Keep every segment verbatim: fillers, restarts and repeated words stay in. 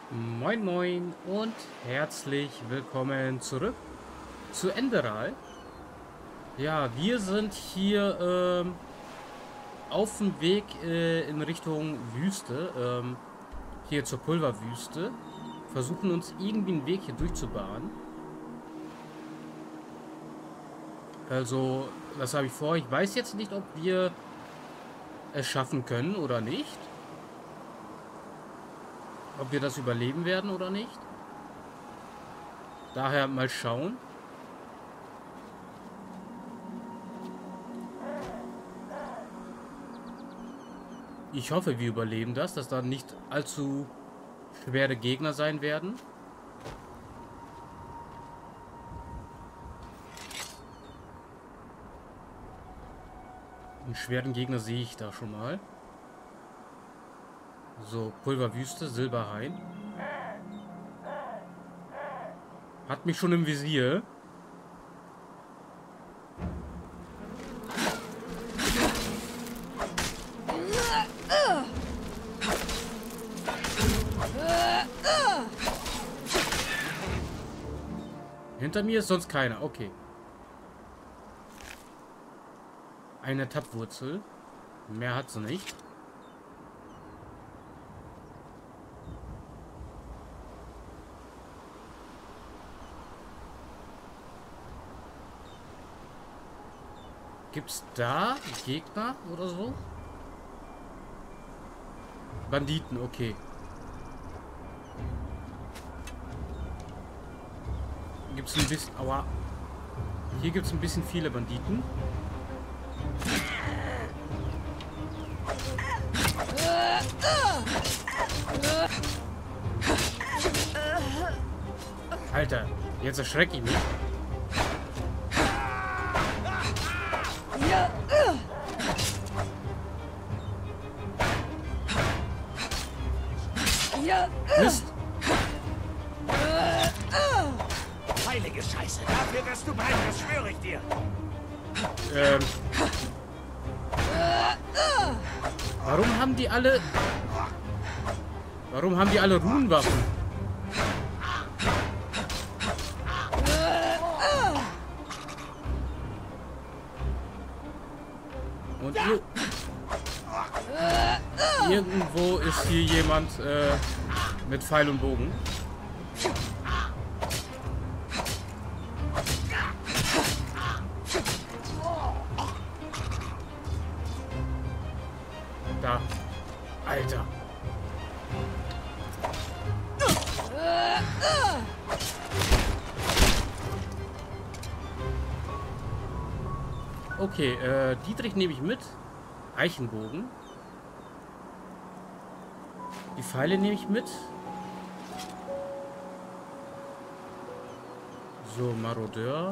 Moin Moin und herzlich willkommen zurück zu Enderal. Ja, wir sind hier ähm, auf dem Weg äh, in Richtung Wüste, ähm, hier zur Pulverwüste. Versuchen uns irgendwie einen Weg hier durchzubahnen. Also, das habe ich vor. Ich weiß jetzt nicht, ob wir es schaffen können oder nicht. Ob wir das überleben werden oder nicht. Daher mal schauen. Ich hoffe, wir überleben das, dass da nicht allzu schwere Gegner sein werden. Einen schweren Gegner sehe ich da schon mal. So, Pulverwüste, Silberhain. Hat mich schon im Visier. Hinter mir ist sonst keiner. Okay. Eine Tappwurzel. Mehr hat sie nicht. Gibt's da Gegner oder so? Banditen, okay. Gibt's ein bisschen. Aua. Hier gibt's ein bisschen viele Banditen. Alter, jetzt erschrecke ich mich. Mist. Heilige Scheiße, dafür wirst du brennen, das schwöre ich dir. Ähm. Warum haben die alle... Warum haben die alle Runenwaffen? Und ir irgendwo ist hier jemand äh, mit Pfeil und Bogen. Da. Alter. Okay, äh, Dietrich nehme ich mit. Eichenbogen. Die Pfeile nehme ich mit. So, Marodeur.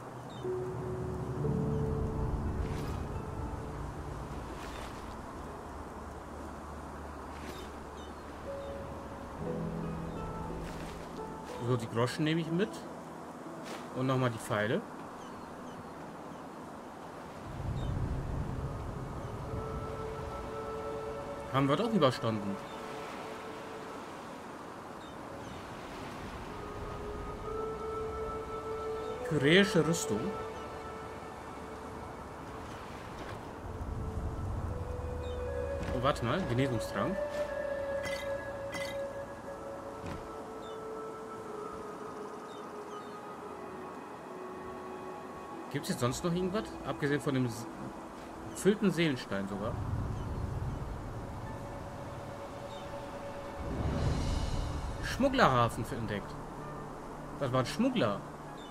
So, die Groschen nehme ich mit. Und nochmal die Pfeile. Haben wir doch überstanden. Kyräische Rüstung. Oh, warte mal. Genesungstrank. Gibt es jetzt sonst noch irgendwas? Abgesehen von dem gefüllten Seelenstein sogar. Schmugglerhafen für entdeckt. Das war ein Schmuggler.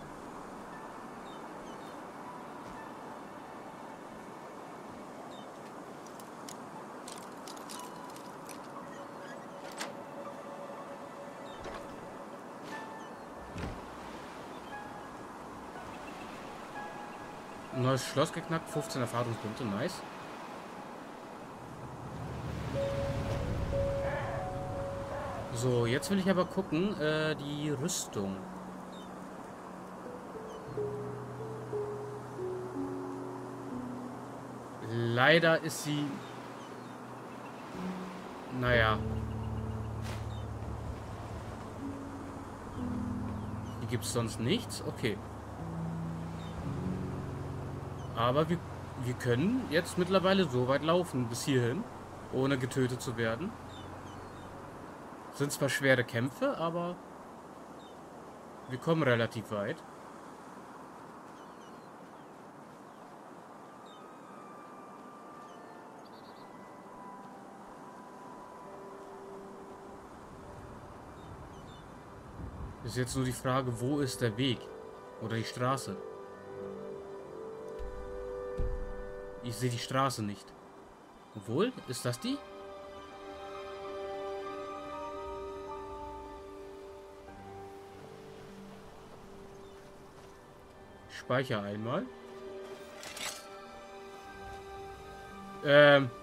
Neues Schloss geknackt, fünfzehn Erfahrungspunkte, nice. So, jetzt will ich aber gucken, äh, die Rüstung. Leider ist sie... Naja. gibt es sonst nichts. Okay. Aber wir, wir können jetzt mittlerweile so weit laufen bis hierhin, ohne getötet zu werden. Sind zwar schwere Kämpfe, aber wir kommen relativ weit. Ist jetzt nur die Frage, wo ist der Weg? Oder die Straße? Ich sehe die Straße nicht. Obwohl, ist das die? Ich speichere einmal. Ähm...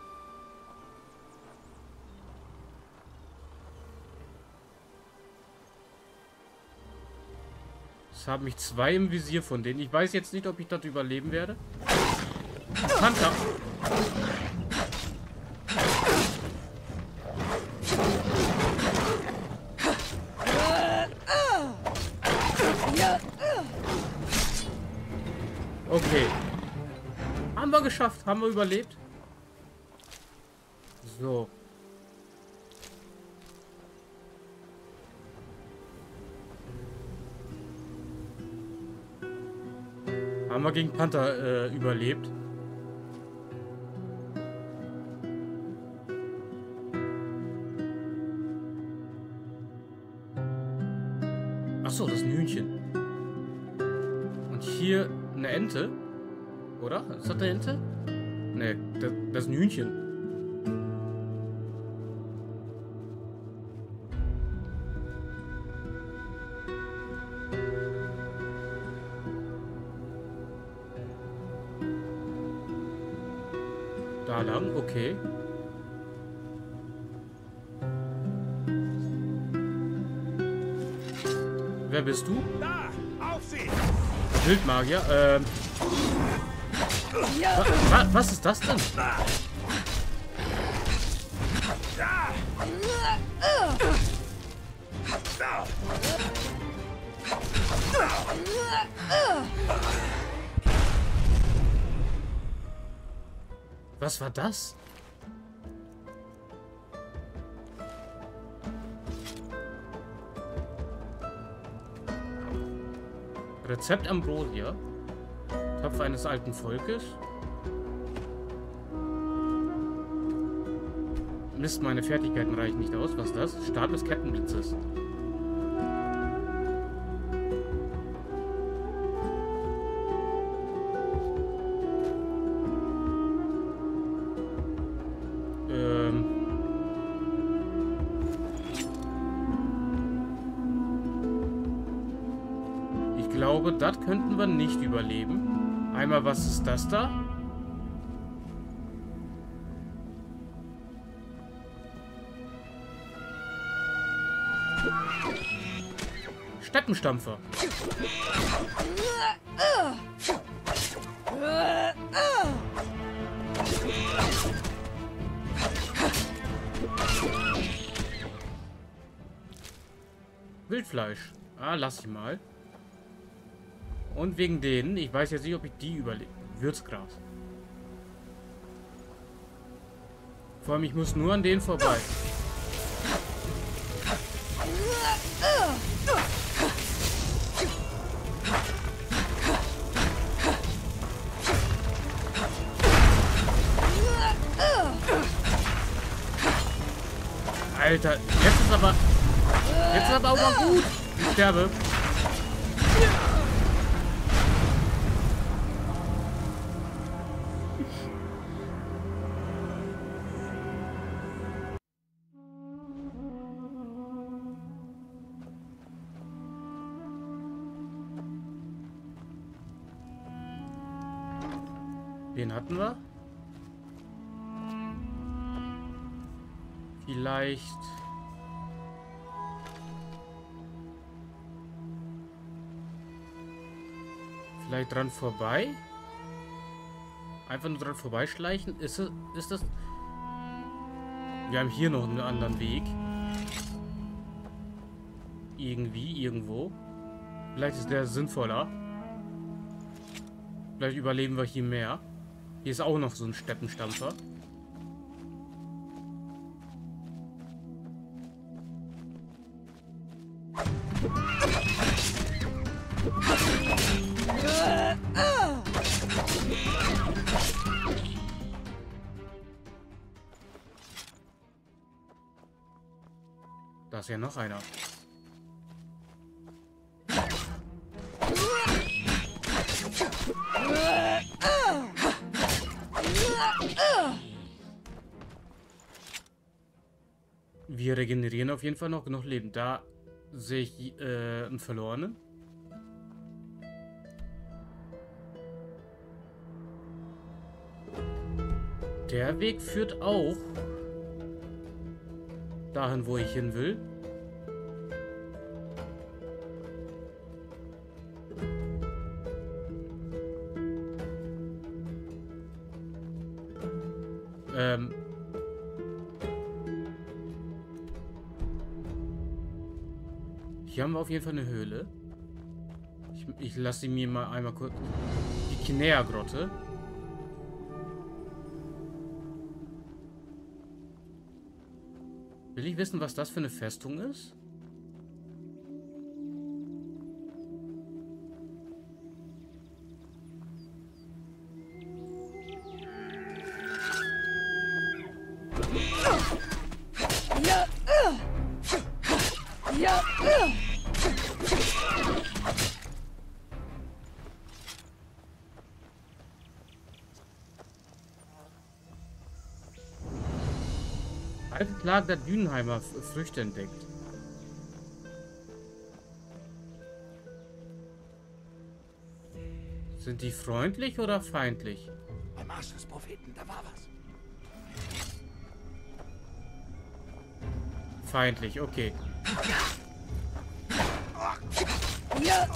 Es haben mich zwei im Visier von denen. Ich weiß jetzt nicht, ob ich das überleben werde. Panther! Okay. Haben wir geschafft. Haben wir überlebt. So. Haben wir gegen Panther äh, überlebt. Achso, das ist ein Hühnchen. Und hier eine Ente. Oder? Ist das eine Ente? Ne, das, das ist ein Hühnchen. Da lang, okay. Wer bist du? Da, auf sie! Wildmagier, ähm. Wa wa was ist das denn? Da. Da. Da. Was war das? Rezept Ambrosia. Topf eines alten Volkes. Mist, meine Fertigkeiten reichen nicht aus. Was ist das? Stab des Kettenblitzes. Ich glaube, das könnten wir nicht überleben. Einmal, was ist das da? Steppenstampfer. Wildfleisch. Ah, lass ich mal. Und wegen denen, ich weiß jetzt nicht, ob ich die überlebe. Würzgras. Vor allem, ich muss nur an denen vorbei. Alter, jetzt ist aber... Jetzt ist aber auch mal gut. Ich sterbe. Den hatten wir. Vielleicht... Vielleicht dran vorbei? Einfach nur dran vorbeischleichen? Ist es, ist das... Wir haben hier noch einen anderen Weg. Irgendwie, irgendwo. Vielleicht ist der sinnvoller. Vielleicht überleben wir hier mehr. Hier ist auch noch so ein Steppenstampfer. Da ist ja noch einer. Wir regenerieren auf jeden Fall noch genug Leben. Da sehe ich äh, einen Verlorenen. Der Weg führt auch dahin, wo ich hin will. Ähm. Hier haben wir auf jeden Fall eine Höhle. Ich, ich lasse sie mir mal einmal kurz. Die Kinea-Grotte. Will ich wissen, was das für eine Festung ist? Ja. Ja. Altes Lager der Dünenheimer Früchte entdeckt. Sind die freundlich oder feindlich? Beim Marsch des Propheten, da war was. Feindlich, okay. Ja.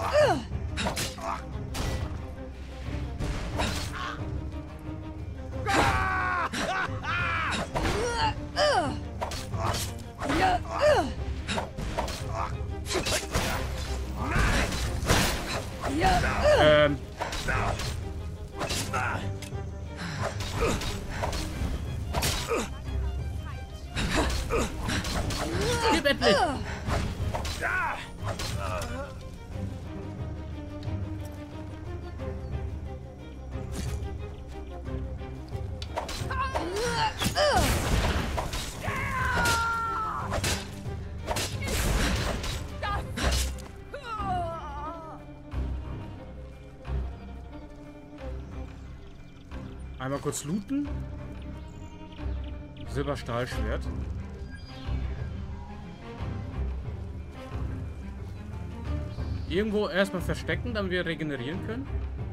Ja. Ähm. Gib endlich! Einmal kurz looten. Silberstahlschwert. Irgendwo erstmal verstecken, damit wir regenerieren können.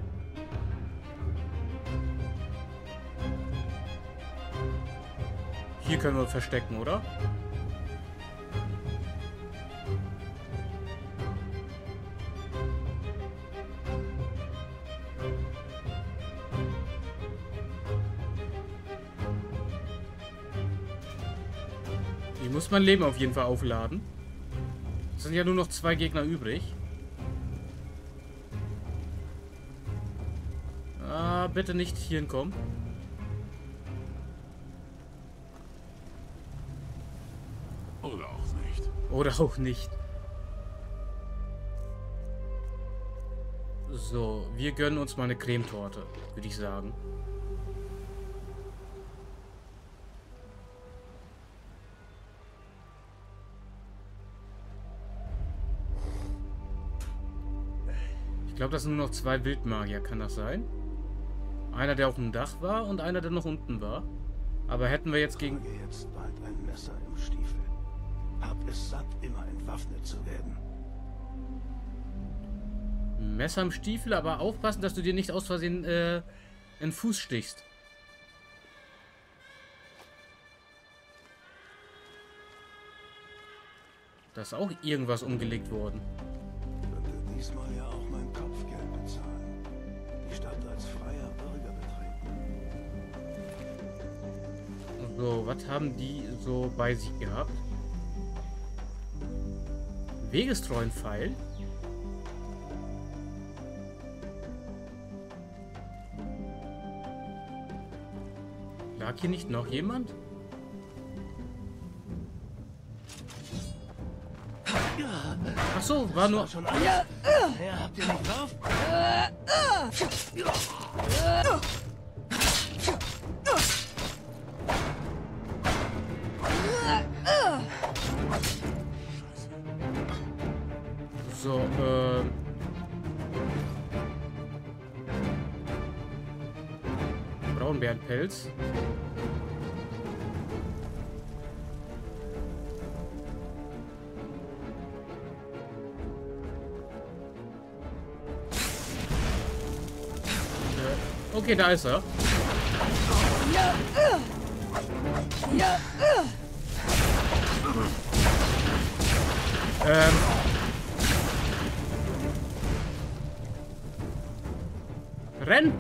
Hier können wir verstecken, oder? Hier muss mein Leben auf jeden Fall aufladen. Es sind ja nur noch zwei Gegner übrig. Ah, bitte nicht hier hinkommen. Oder auch nicht. Oder auch nicht. So, wir gönnen uns mal eine Cremetorte, würde ich sagen. Ich glaube, das sind nur noch zwei Wildmagier, kann das sein? Einer, der auf dem Dach war und einer, der noch unten war. Aber hätten wir jetzt gegen... Trage jetzt bald ein Messer im Stiefel. Hab es satt, immer entwaffnet zu werden. Messer im Stiefel, aber aufpassen, dass du dir nicht aus Versehen äh, in den Fuß stichst. Da ist auch irgendwas umgelegt worden. Könnte diesmal ja auch mein Kopfgeld bezahlen. Die Stadt als freier Bürger betreten. So, was haben die so bei sich gehabt? Wegestreuen Pfeil. Lag hier nicht noch jemand? Ach so, war nur... Schon alles? Ja. Ja, habt ihr nicht drauf? So, ähm... Braunbärenpelz. Äh, okay, da ist er. Ja. Ja. Ähm... Renn!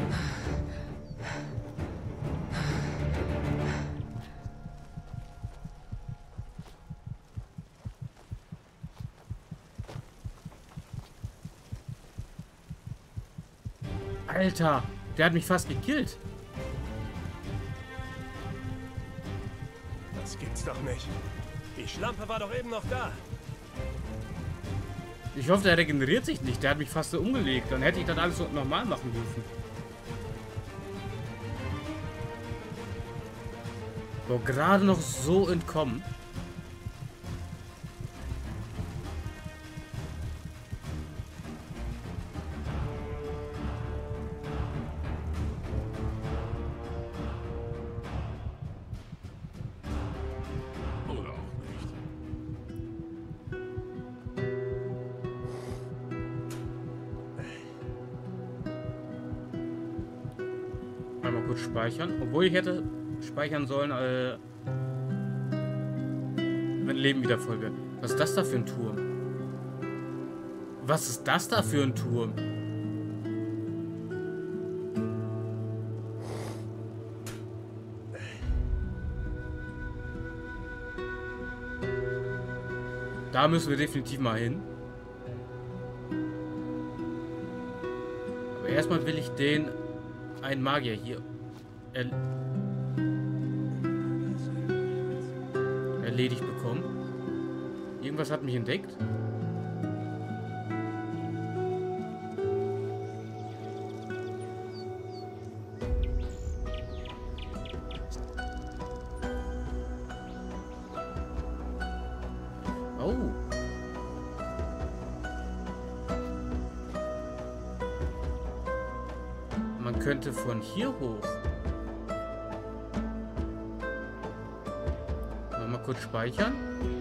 Alter, der hat mich fast gekillt. Das gibt's doch nicht. Die Schlampe war doch eben noch da. Ich hoffe, der regeneriert sich nicht. Der hat mich fast so umgelegt. Dann hätte ich das alles so normal machen dürfen. So, gerade noch so entkommen. Oder auch nicht. Einmal kurz speichern. Obwohl ich hätte speichern sollen, äh, wenn Leben wieder voll wird. Was ist das da für ein Turm? Was ist das da für ein Turm? Da müssen wir definitiv mal hin. Aber erstmal will ich den einen Magier hier er erledigt bekommen. Irgendwas hat mich entdeckt. Oh. Man könnte von hier hoch. Mal kurz speichern.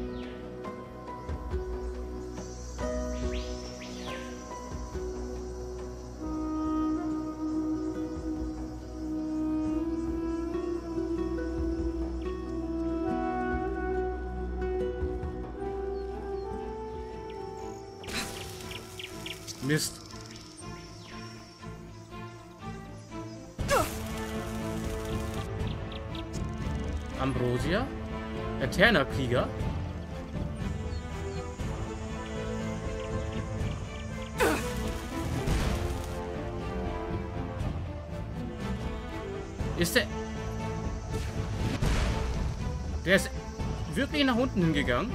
Mist. Ambrosia. Eterner Krieger. Ist der... Der ist wirklich nach unten hingegangen.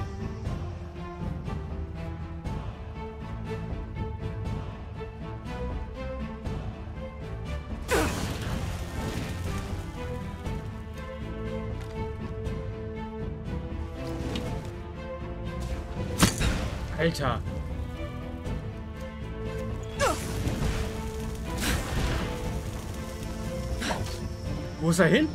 Alter. Wo ist er hin?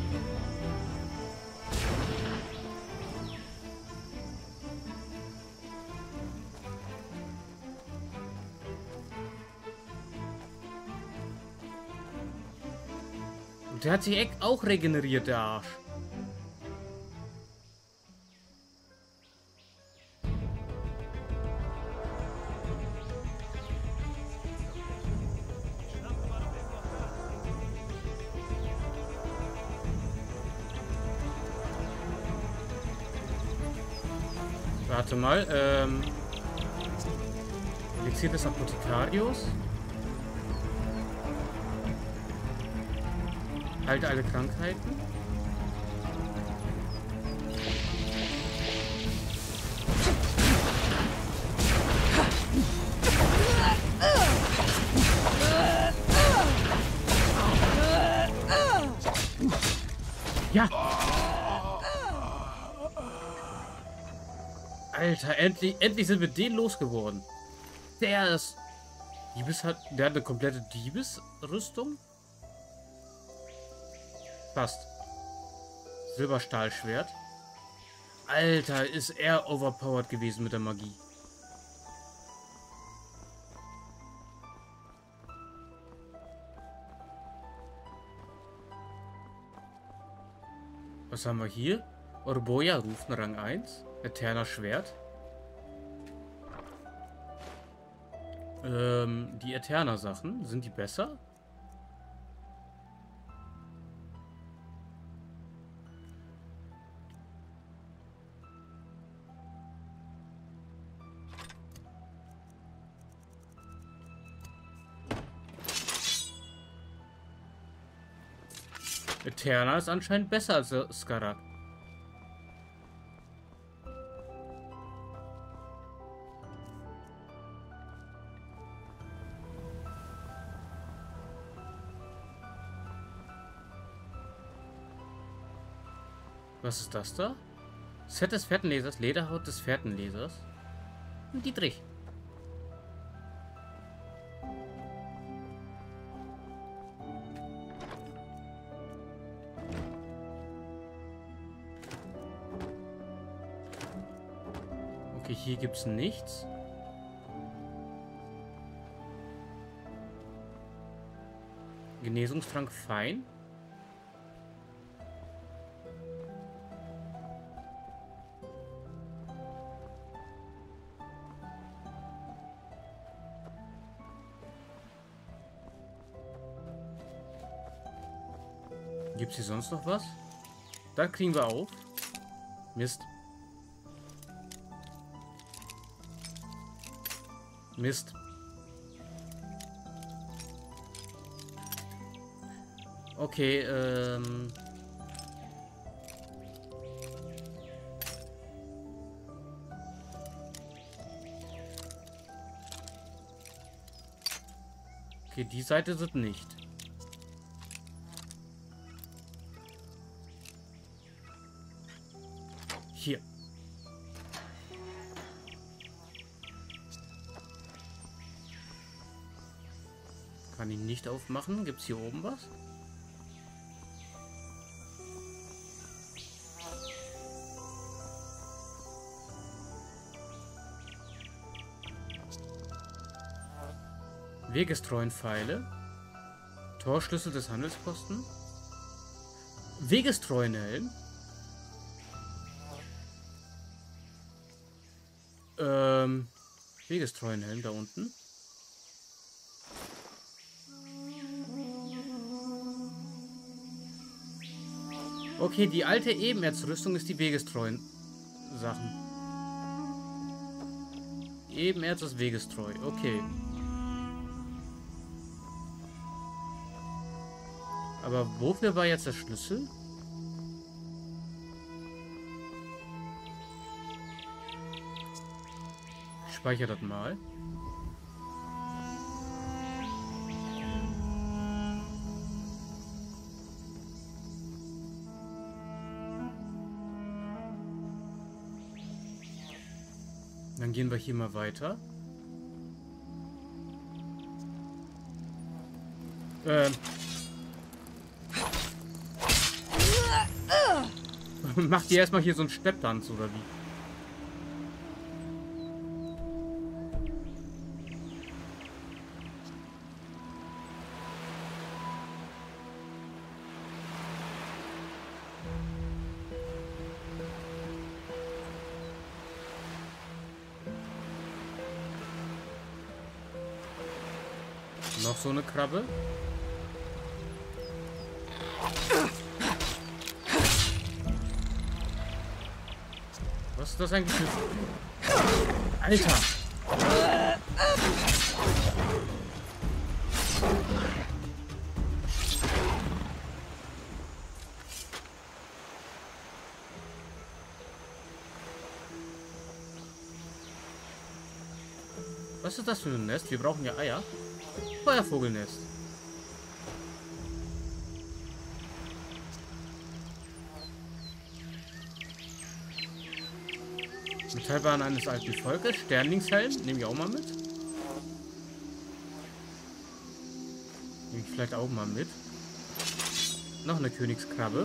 Und der hat sich echt auch regeneriert, der Arsch. Warte mal, ähm... Elixier des Apothekarius. Heilt alle Krankheiten. Ja! Alter, endlich, endlich sind wir den losgeworden. Der ist... Diebes hat... Der hat eine komplette Diebesrüstung? Fast. Silberstahlschwert. Alter, ist er overpowered gewesen mit der Magie. Was haben wir hier? Orboja ruft Rang eins. Eterner Schwert. Ähm, die Eterner Sachen, sind die besser? Eterna ist anscheinend besser als der Skarak. Was ist das da? Set des Fährtenlesers, Lederhaut des Fährtenlesers. Dietrich. Okay, hier gibt es nichts. Genesungstrank fein. Gibt es hier sonst noch was? Da kriegen wir auf. Mist. Mist. Okay, ähm... Okay, die Seite sind nicht. Hier. Kann ihn nicht aufmachen. Gibt es hier oben was? Wegestreuen Pfeile. Torschlüssel des Handelsposten. Wegestreuen Helm. Ähm, Wegestreuen Helm da unten. Okay, die alte Ebenerzrüstung ist die Wegestreuen Sachen. Ebenerz ist Wegestreu, okay. Aber wofür war jetzt der Schlüssel? Ich speichere das mal. Dann gehen wir hier mal weiter. Ähm. Macht ihr erstmal hier so einen Stepptanz oder wie? Noch so eine Krabbe. Was ist das eigentlich für... Alter! Was ist das für ein Nest? Wir brauchen ja Eier. Feuervogelnest. Metallbahn eines alten Volkes. Sternlingshelm. Nehme ich auch mal mit. Nehme ich vielleicht auch mal mit. Noch eine Königskrabbe.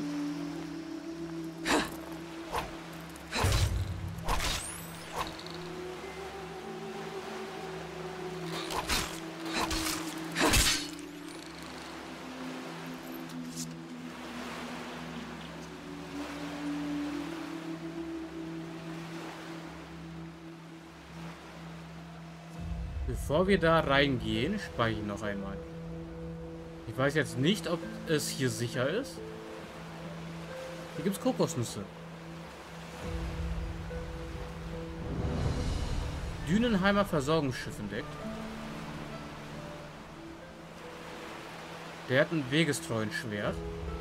Bevor wir da reingehen, speichere ich noch einmal. Ich weiß jetzt nicht, ob es hier sicher ist. Hier gibt es Kokosnüsse. Dünenheimer Versorgungsschiff entdeckt. Der hat ein wegestreuen Schwert.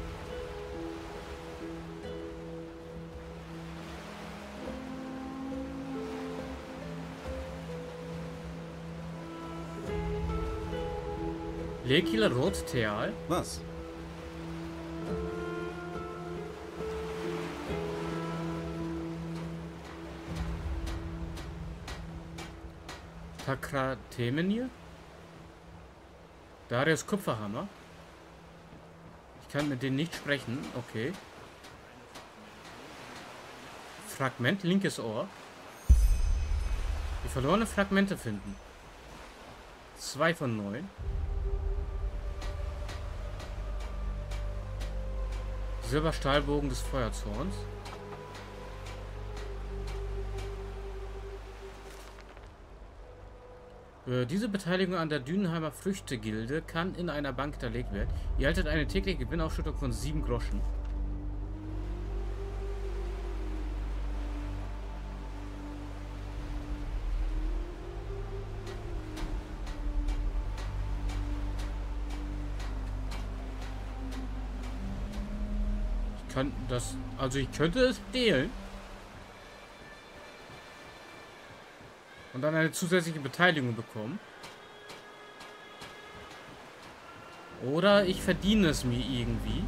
Lekil Rot Teal. Was? Takratemenir. Darius Kupferhammer. Ich kann mit denen nicht sprechen. Okay. Fragment, linkes Ohr. Die verlorene Fragmente finden. Zwei von neun. Silberstahlbogen des Feuerzorns. Äh, diese Beteiligung an der Dünenheimer Früchtegilde kann in einer Bank hinterlegt werden. Ihr erhaltet eine tägliche Gewinnausschüttung von sieben Groschen. Kann das, also ich könnte es stehlen und dann eine zusätzliche Beteiligung bekommen. Oder ich verdiene es mir irgendwie.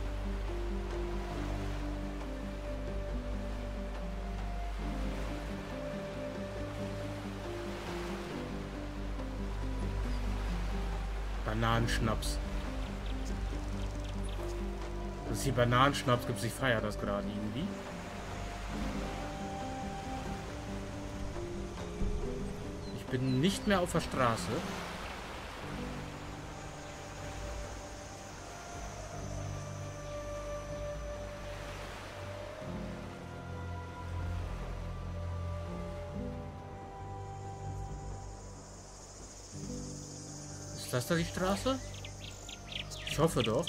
Bananenschnaps. Das ist hier Bananenschnaps gibt, ich feiere das gerade irgendwie. Ich bin nicht mehr auf der Straße. Ist das da die Straße? Ich hoffe doch.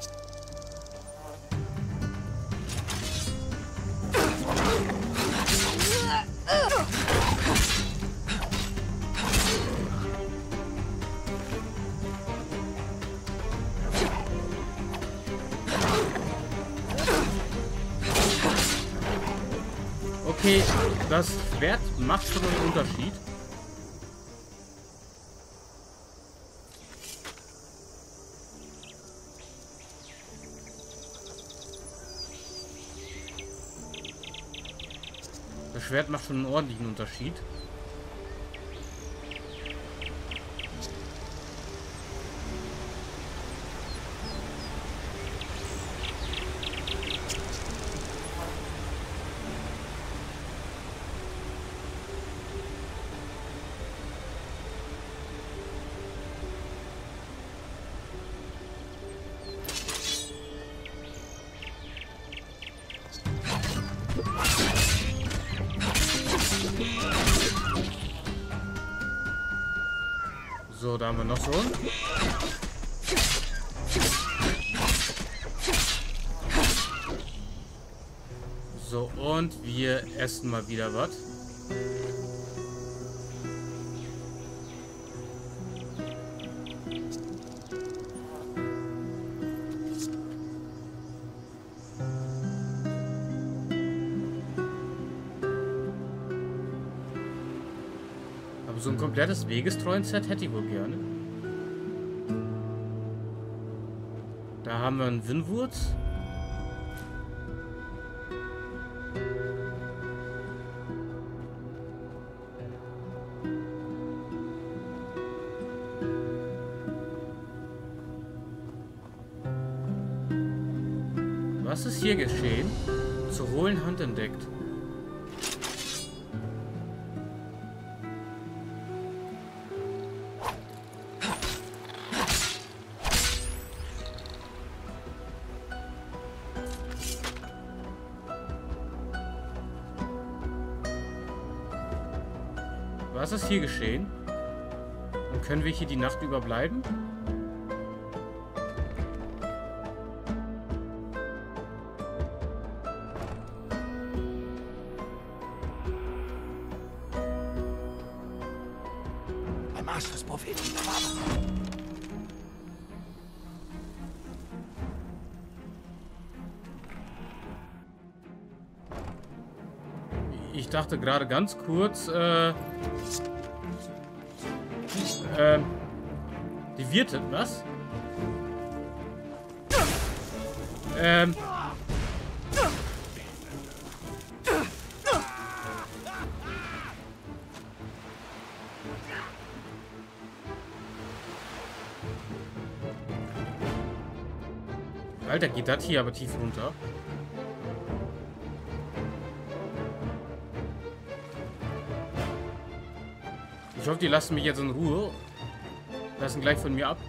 Okay, das Schwert macht schon einen Unterschied. Das Schwert macht schon einen ordentlichen Unterschied. So, da haben wir noch so einen. So, und wir essen mal wieder was. So ein komplettes Wegestreuen-Set hätte ich wohl gerne. Da haben wir einen Winwurz. Was ist hier geschehen? Zur hohlen Hand entdeckt. Was ist hier geschehen? Und können wir hier die Nacht überbleiben? Beim Arsch des Propheten. Ich dachte gerade ganz kurz, äh, äh, die Wirtin, was? Ähm. Alter, geht das hier aber tief runter? Ich hoffe, die lassen mich jetzt in Ruhe. Lassen gleich von mir ab.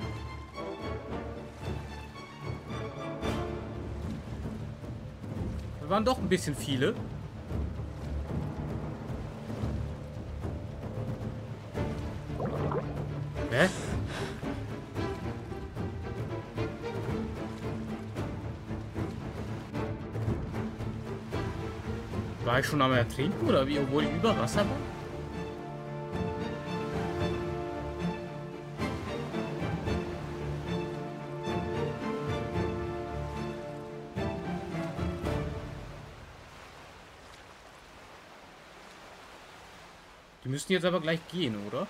Da waren doch ein bisschen viele. Hä? War ich schon am Ertrinken oder wie, obwohl ich über Wasser war? Die müssten jetzt aber gleich gehen, oder?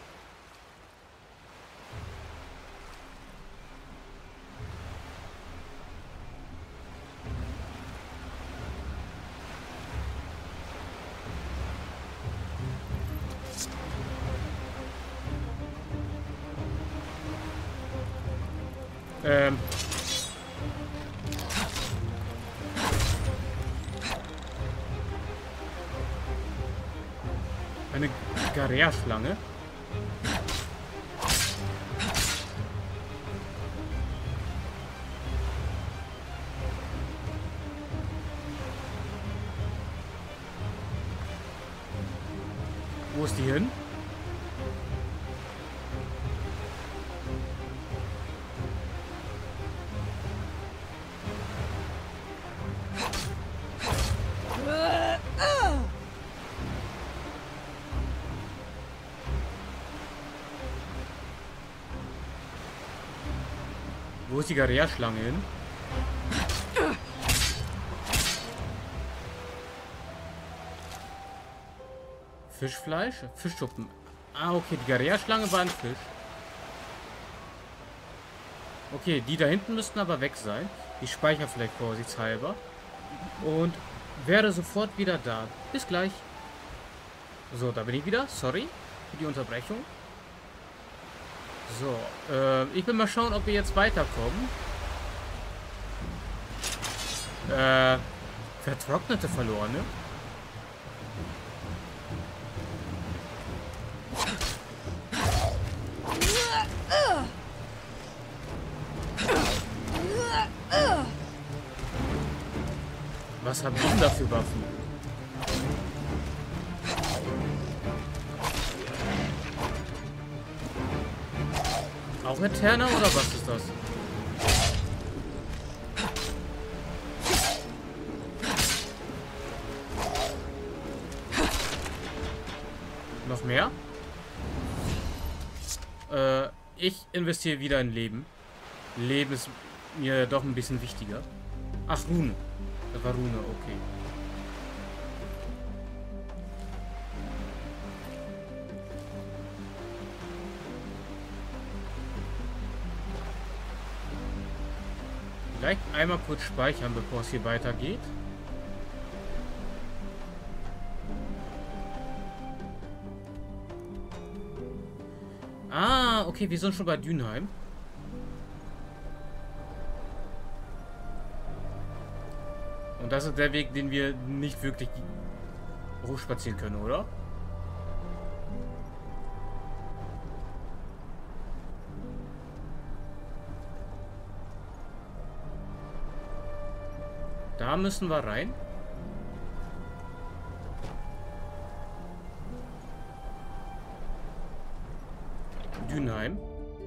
Ähm. Eine Garea-Schlange. Wo ist die hin? Wo ist die Garea-Schlange hin? Fischfleisch? Fischschuppen. Ah, okay. Die Garea-Schlange war ein Fisch. Okay, die da hinten müssten aber weg sein. Ich speichere vielleicht vorsichtshalber. Und werde sofort wieder da. Bis gleich. So, da bin ich wieder. Sorry für die Unterbrechung. So, äh, ich will mal schauen, ob wir jetzt weiterkommen. Äh, vertrocknete Verlorene. Was haben die denn da für Waffen? Auch Eterna oder was ist das? Noch mehr? Äh, ich investiere wieder in Leben. Leben ist mir doch ein bisschen wichtiger. Ach, Rune. Das war Rune, okay. Vielleicht einmal kurz speichern, bevor es hier weitergeht. Ah, okay, wir sind schon bei Dünheim. Und das ist der Weg, den wir nicht wirklich hochspazieren können, oder? Da müssen wir rein. Dünheim.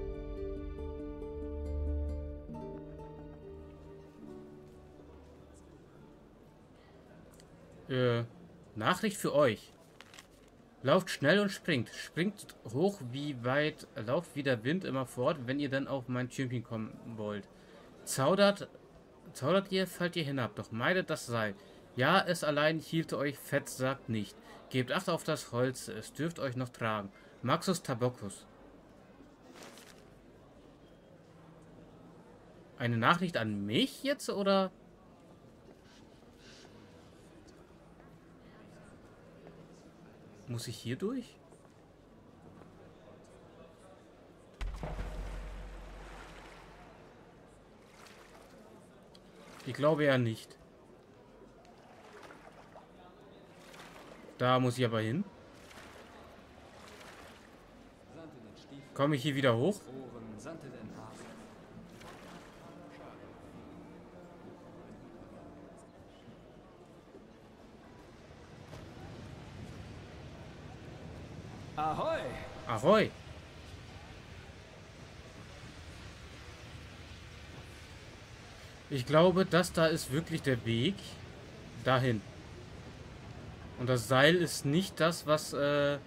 Äh, Nachricht für euch. Lauft schnell und springt. Springt hoch wie weit, lauft wie der Wind immer fort, wenn ihr dann auf mein Türmchen kommen wollt. Zaudert, zaudert ihr, fallt ihr hinab, doch meidet das Seil. Ja, es allein hielte euch fett, sagt nicht. Gebt Acht auf das Holz, es dürft euch noch tragen. Maxus Tabocus. Eine Nachricht an mich jetzt, oder? Muss ich hier durch? Ich glaube ja nicht. Da muss ich aber hin. Komme ich hier wieder hoch? Ahoi! Ahoi! Ich glaube, das da ist wirklich der Weg dahin. Und das Seil ist nicht das, was äh,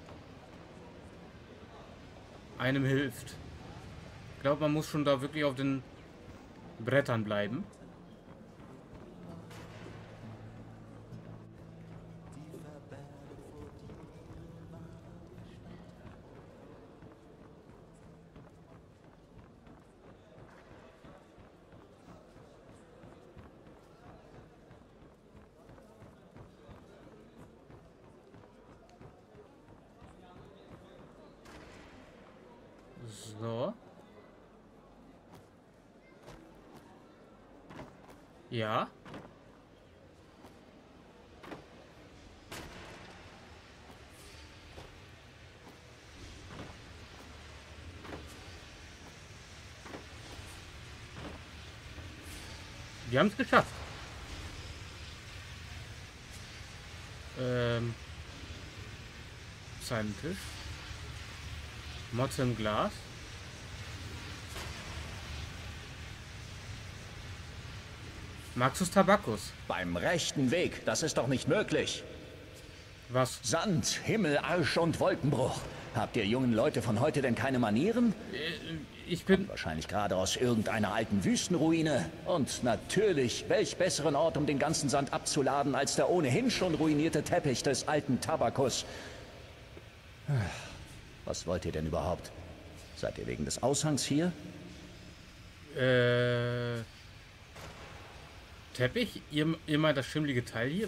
einem hilft. Ich glaube, man muss schon da wirklich auf den Brettern bleiben. So. Ja. Wir haben es geschafft. Ähm. Seinen Tisch. Mods im Glas. Maxus Tabacus. Beim rechten Weg, das ist doch nicht möglich. Was? Sand, Himmel, Arsch und Wolkenbruch. Habt ihr jungen Leute von heute denn keine Manieren? Ich bin... Wahrscheinlich gerade aus irgendeiner alten Wüstenruine. Und natürlich, welch besseren Ort, um den ganzen Sand abzuladen, als der ohnehin schon ruinierte Teppich des alten Tabacus. Was wollt ihr denn überhaupt? Seid ihr wegen des Aushangs hier? Äh... Teppich? Ihr, ihr meint das schimmlige Teil hier?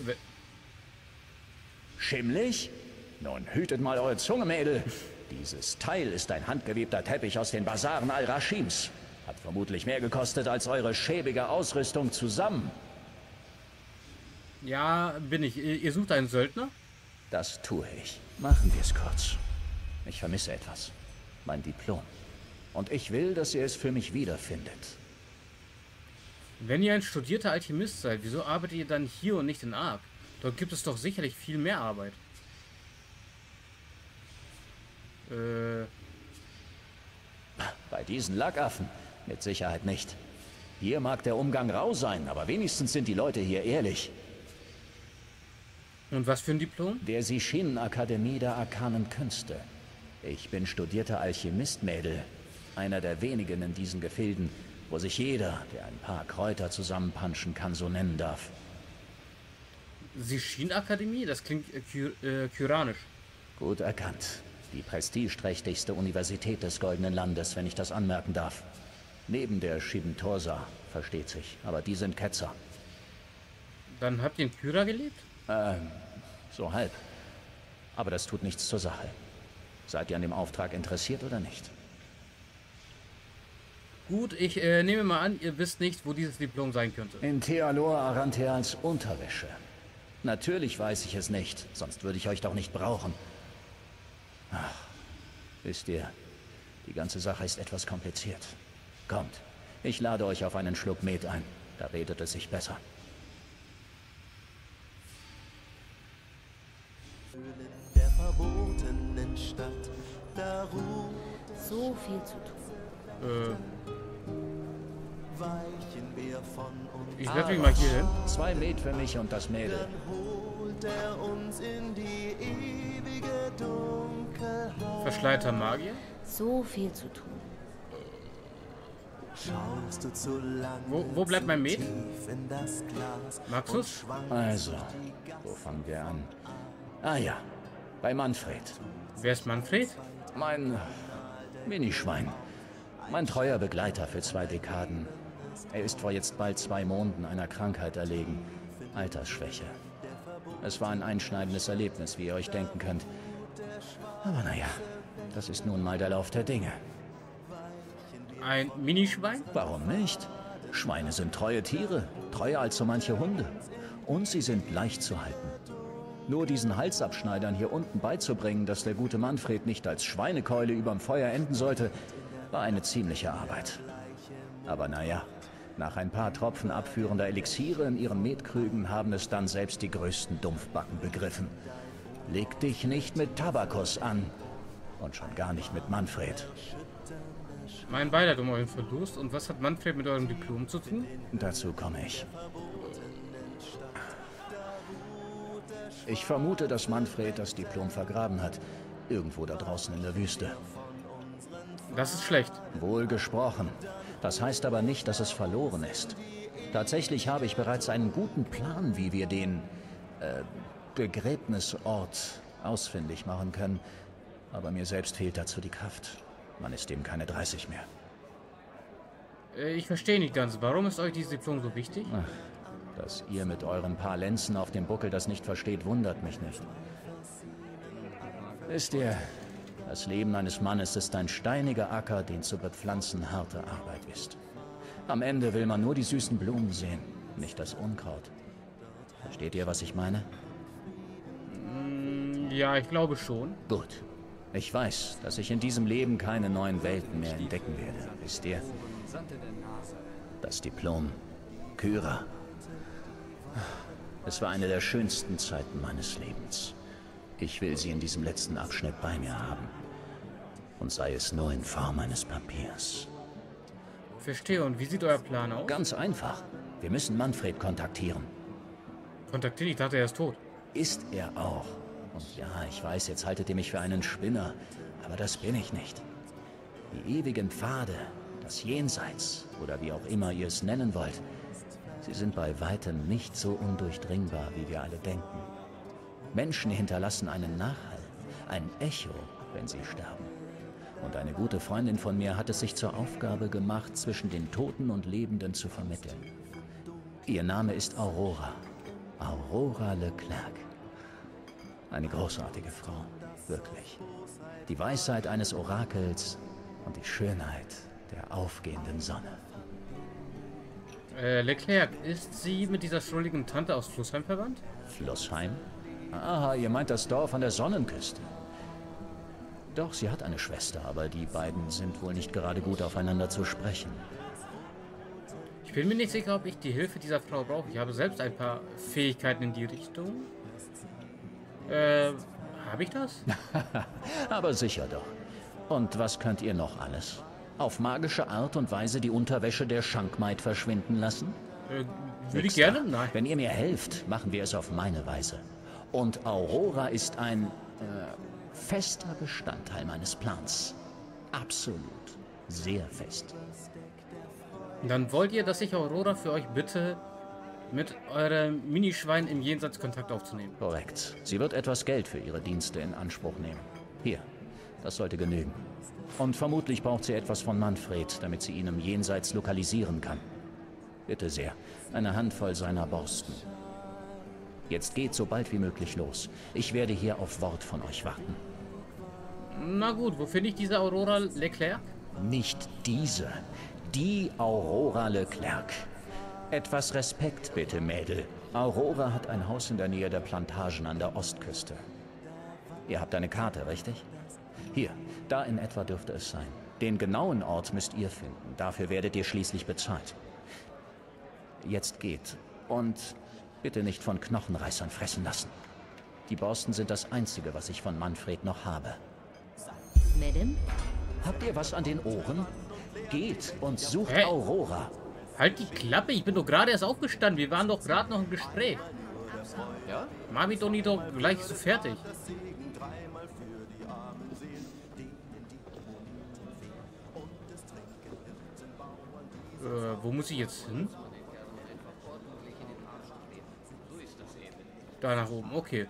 Schimmlig? Nun hütet mal eure Zunge, Mädel. Dieses Teil ist ein handgewebter Teppich aus den Basaren Al-Rashims. Hat vermutlich mehr gekostet als eure schäbige Ausrüstung zusammen. Ja, bin ich. Ihr, ihr sucht einen Söldner? Das tue ich. Machen wir es kurz. Ich vermisse etwas. Mein Diplom. Und ich will, dass ihr es für mich wiederfindet. Wenn ihr ein studierter Alchemist seid, wieso arbeitet ihr dann hier und nicht in Ark? Dort gibt es doch sicherlich viel mehr Arbeit. Äh... Bei diesen Lackaffen? Mit Sicherheit nicht. Hier mag der Umgang rau sein, aber wenigstens sind die Leute hier ehrlich. Und was für ein Diplom? Der Sishin-Akademie der arkanen Künste. Ich bin studierter Alchemist, Mädel. Einer der wenigen in diesen Gefilden, wo sich jeder, der ein paar Kräuter zusammenpanschen kann, so nennen darf. Sishin-Akademie? Das klingt äh, Ky äh, kyranisch. Gut erkannt. Die prestigeträchtigste Universität des Goldenen Landes, wenn ich das anmerken darf. Neben der Shibin Torsa, versteht sich. Aber die sind Ketzer. Dann habt ihr in Kyra gelebt? Ähm, so halb. Aber das tut nichts zur Sache. Seid ihr an dem Auftrag interessiert oder nicht? Gut, ich äh, nehme mal an, ihr wisst nicht, wo dieses Diplom sein könnte. In Thealor Arantheals Unterwäsche. Natürlich weiß ich es nicht, sonst würde ich euch doch nicht brauchen. Ach, wisst ihr, die ganze Sache ist etwas kompliziert. Kommt, ich lade euch auf einen Schluck Met ein. Da redet es sich besser. Der verbotenen Stadt, da ruht So viel zu tun. Äh, weichen wir von uns. ich setze mich mal hier hin. Zwei Met für mich und das Mädel. Holt er uns in die ewige Dunkelheit. Verschleierter Magier. So viel zu tun. Schaust du zu lang Wo, wo bleibt mein Met? tief in das Glas Magst und du's? schwankst Also, durch die Gassen. wo fangen wir an? Ah ja, bei Manfred. Wer ist Manfred? Mein Minischwein. Mein treuer Begleiter für zwei Dekaden. Er ist vor jetzt bald zwei Monaten einer Krankheit erlegen. Altersschwäche. Es war ein einschneidendes Erlebnis, wie ihr euch denken könnt. Aber naja, das ist nun mal der Lauf der Dinge. Ein Minischwein? Warum nicht? Schweine sind treue Tiere, treuer als so manche Hunde. Und sie sind leicht zu halten. Nur diesen Halsabschneidern hier unten beizubringen, dass der gute Manfred nicht als Schweinekeule überm Feuer enden sollte, war eine ziemliche Arbeit. Aber naja, nach ein paar Tropfen abführender Elixiere in ihren Metkrügen haben es dann selbst die größten Dumpfbacken begriffen. Leg dich nicht mit Tabakus an. Und schon gar nicht mit Manfred. Mein Beileid um euren Verlust. Und was hat Manfred mit eurem Diplom zu tun? Dazu komme ich. Ich vermute, dass Manfred das Diplom vergraben hat. Irgendwo da draußen in der Wüste. Das ist schlecht. Wohl gesprochen. Das heißt aber nicht, dass es verloren ist. Tatsächlich habe ich bereits einen guten Plan, wie wir den äh, Begräbnisort ausfindig machen können. Aber mir selbst fehlt dazu die Kraft. Man ist eben keine dreißig mehr. Äh, ich verstehe nicht ganz. Warum ist euch dieses Diplom so wichtig? Ach, dass ihr mit euren paar Lenzen auf dem Buckel das nicht versteht, wundert mich nicht. Wisst ihr, das Leben eines Mannes ist ein steiniger Acker, den zu bepflanzen harte Arbeit ist. Am Ende will man nur die süßen Blumen sehen, nicht das Unkraut. Versteht ihr, was ich meine? Ja, ich glaube schon. Gut. Ich weiß, dass ich in diesem Leben keine neuen Welten mehr entdecken werde. Wisst ihr? Das Diplom. Kyra. Es war eine der schönsten Zeiten meines Lebens. Ich will sie in diesem letzten Abschnitt bei mir haben. Und sei es nur in Form eines Papiers. Verstehe. Und wie sieht euer Plan aus? Ganz einfach. Wir müssen Manfred kontaktieren. Kontaktieren, ich dachte, er ist tot. Ist er auch. Und ja, ich weiß, jetzt haltet ihr mich für einen Spinner. Aber das bin ich nicht. Die ewigen Pfade, das Jenseits, oder wie auch immer ihr es nennen wollt, sie sind bei weitem nicht so undurchdringbar, wie wir alle denken. Menschen hinterlassen einen Nachhall, ein Echo, wenn sie sterben. Und eine gute Freundin von mir hat es sich zur Aufgabe gemacht, zwischen den Toten und Lebenden zu vermitteln. Ihr Name ist Aurora. Aurora Leclerc. Eine großartige Frau, wirklich. Die Weisheit eines Orakels und die Schönheit der aufgehenden Sonne. Äh, Leclerc, ist sie mit dieser schrulligen Tante aus Flussheim verwandt? Flussheim? Aha, ihr meint das Dorf an der Sonnenküste. Doch, sie hat eine Schwester, aber die beiden sind wohl nicht gerade gut aufeinander zu sprechen. Ich bin mir nicht sicher, ob ich die Hilfe dieser Frau brauche. Ich habe selbst ein paar Fähigkeiten in die Richtung. Äh, habe ich das? Aber sicher doch. Und was könnt ihr noch alles? Auf magische Art und Weise die Unterwäsche der Schankmaid verschwinden lassen? Äh, würde ich Nix da. gerne? Nein. Wenn ihr mir helft, machen wir es auf meine Weise. Und Aurora ist ein äh, fester Bestandteil meines Plans. Absolut. Sehr fest. Dann wollt ihr, dass ich Aurora für euch bitte, mit eurem Minischwein im Jenseits Kontakt aufzunehmen? Korrekt. Sie wird etwas Geld für ihre Dienste in Anspruch nehmen. Hier, das sollte genügen. Und vermutlich braucht sie etwas von Manfred, damit sie ihn im Jenseits lokalisieren kann. Bitte sehr, eine Handvoll seiner Borsten. Jetzt geht so bald wie möglich los. Ich werde hier auf Wort von euch warten. Na gut, wo finde ich diese Aurora Leclerc? Nicht diese, Die Aurora Leclerc. Etwas Respekt bitte, Mädel. Aurora hat ein Haus in der Nähe der Plantagen an der Ostküste. Ihr habt eine Karte, richtig? Hier, da in etwa dürfte es sein. Den genauen Ort müsst ihr finden. Dafür werdet ihr schließlich bezahlt. Jetzt geht. Und bitte nicht von Knochenreißern fressen lassen. Die Borsten sind das Einzige, was ich von Manfred noch habe. Madame? Habt ihr was an den Ohren? Geht und sucht Hä? Aurora. Halt die Klappe, ich bin doch gerade erst aufgestanden. Wir waren doch gerade noch im Gespräch. Ja? Mach mich doch nicht doch gleich so fertig. Äh, wo muss ich jetzt hin? Da nach oben, okay.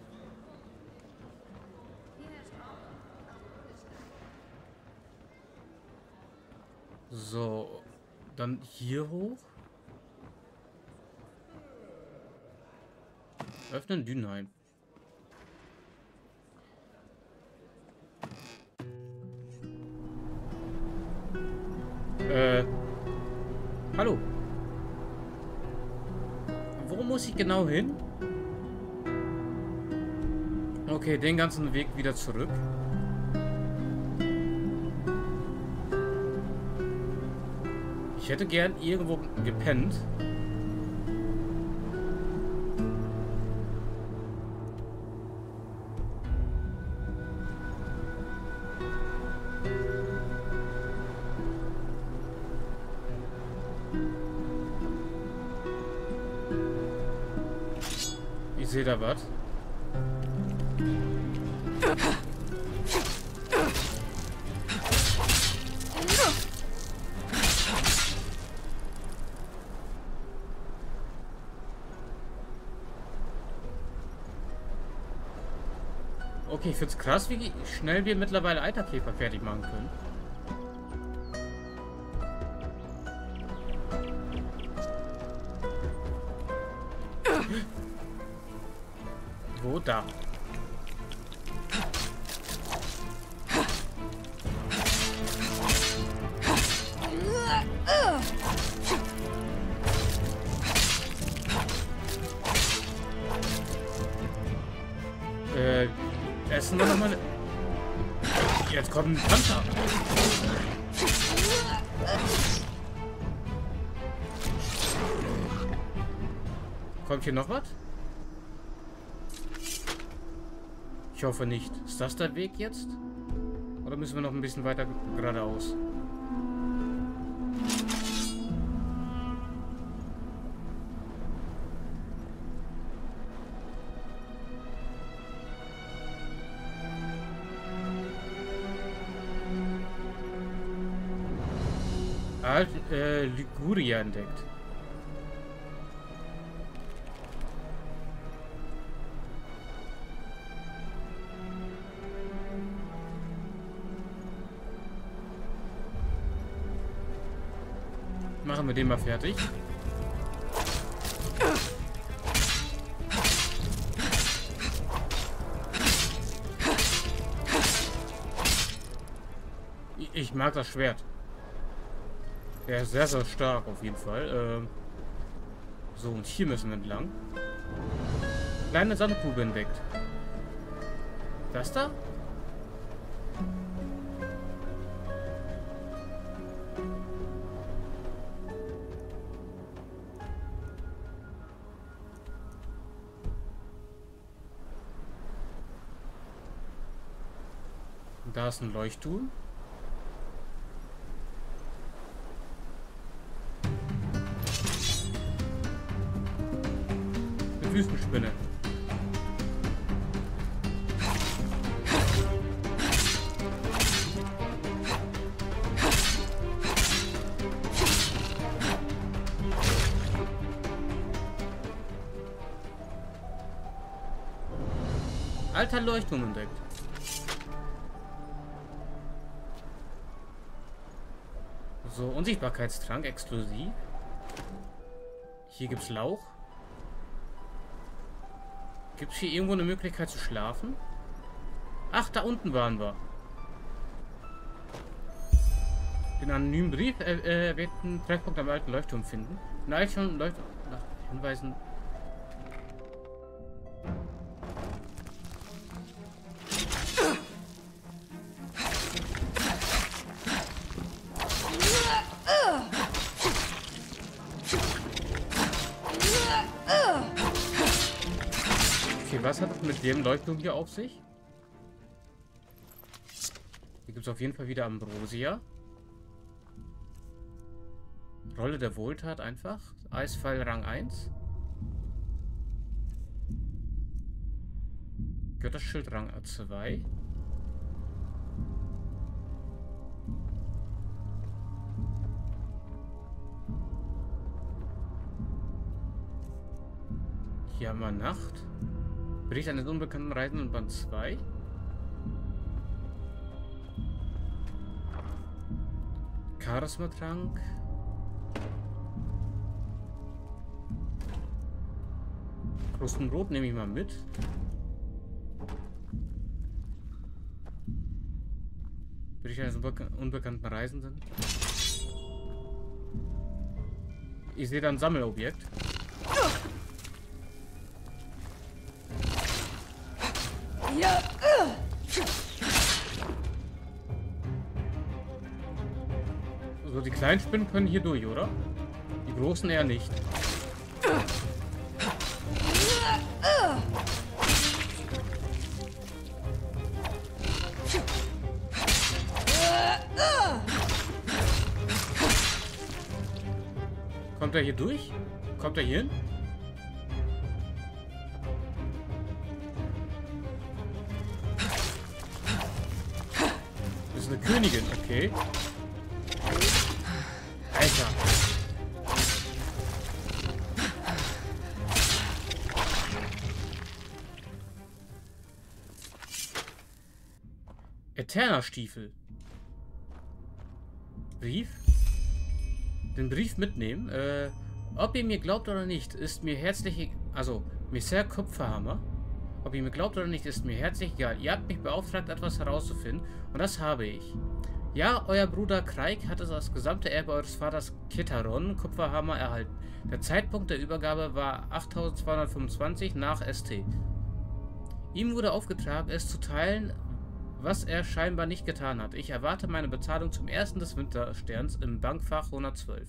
So, dann hier hoch. Öffnen Dünheim. Äh, hallo. Wo muss ich genau hin? Okay, den ganzen Weg wieder zurück. Ich hätte gern irgendwo gepennt. Ich sehe da was. Okay, ich finde es krass, wie schnell wir mittlerweile Eiterkäfer fertig machen können. Wo? Da. Äh, essen wir nochmal. Jetzt kommt ein Panzer. Kommt hier noch was? Ich hoffe nicht. Ist das der Weg jetzt? Oder müssen wir noch ein bisschen weiter geradeaus? Alt äh, Liguria entdeckt. Machen wir den mal fertig. Ich mag das Schwert. Der ist sehr, sehr stark auf jeden Fall. Ähm so, und hier müssen wir entlang. Kleine Sandkugel entdeckt. Das da? Da ist ein Leuchtturm. Eine Wüstenspinne. Alter Leuchtturm entdeckt. So, Unsichtbarkeitstrank exklusiv. Hier gibt's Lauch. Gibt's hier irgendwo eine Möglichkeit zu schlafen? Ach, da unten waren wir. Den anonymen Brief äh, äh, erwähnten Treffpunkt am alten Leuchtturm finden. Nein, schon Leuchtturm nach Hinweisen. Okay, was hat es mit dem Leuchtturm hier auf sich? Hier gibt es auf jeden Fall wieder Ambrosia. Rolle der Wohltat einfach. Eisfall Rang eins. Götterschild Rang zwei. Hier haben wir Nacht. Bericht eines unbekannten Reisenden Band zwei. Charisma-Trank. Krustenbrot nehme ich mal mit. Bericht eines unbe unbekannten Reisenden. Ich sehe da ein Sammelobjekt. Ja. Also die kleinen Spinnen können hier durch, oder? Die großen eher nicht. Kommt er hier durch? Kommt er hier hin? Das ist eine Königin, okay. Alter. Eterna-Stiefel. Brief? Den Brief mitnehmen. Äh, ob ihr mir glaubt oder nicht, ist mir herzlich... Also, Messer Kupferhammer. Ob ihr mir glaubt oder nicht, ist mir herzlich egal. Ihr habt mich beauftragt, etwas herauszufinden. Und das habe ich. Ja, euer Bruder Kraig hat es als gesamte Erbe eures Vaters Kitaron Kupferhammer erhalten. Der Zeitpunkt der Übergabe war achttausendzweihundertfünfundzwanzig nach S T. Ihm wurde aufgetragen, es zu teilen, was er scheinbar nicht getan hat. Ich erwarte meine Bezahlung zum ersten des Wintersterns im Bankfach hundertzwölf.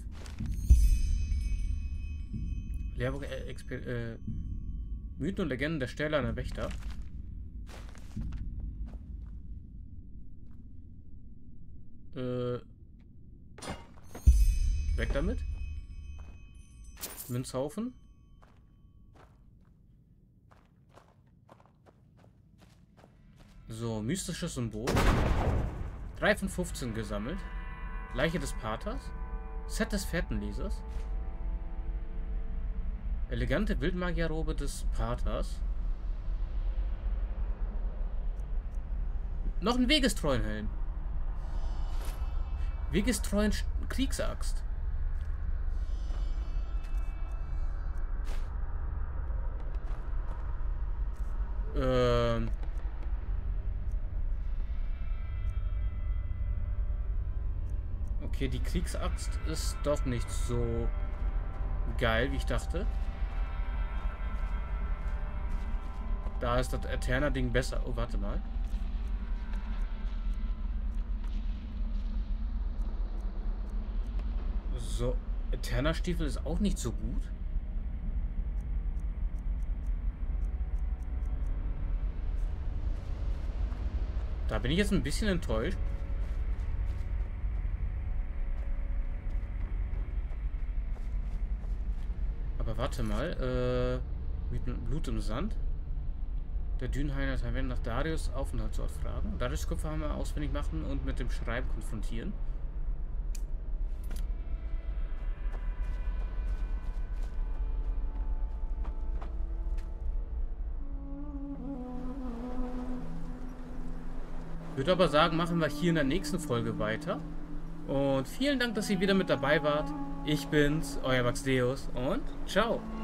Lehrbuch äh, äh, Mythen und Legenden der Stählerner Wächter. Äh, weg damit. Münzhaufen. So, mystisches Symbol. drei von fünfzehn gesammelt. Leiche des Paters. Set des Fährtenlesers. Elegante Wildmagierrobe des Paters. Noch ein wegestreuen Helm. Wegestreuen Kriegsaxt. Ähm... Okay, die Kriegsaxt ist doch nicht so geil, wie ich dachte. Da ist das Eterna-Ding besser. Oh, warte mal. So, Eterna-Stiefel ist auch nicht so gut. Da bin ich jetzt ein bisschen enttäuscht. Aber warte mal, äh, mit Blut im Sand. Der Dünenhainer Taverne nach Darius Aufenthaltsort fragen. Darius Kupferhammer auswendig machen und mit dem Schreiben konfrontieren. Ich würde aber sagen, machen wir hier in der nächsten Folge weiter. Und vielen Dank, dass ihr wieder mit dabei wart. Ich bin's, euer Maxdeus und ciao.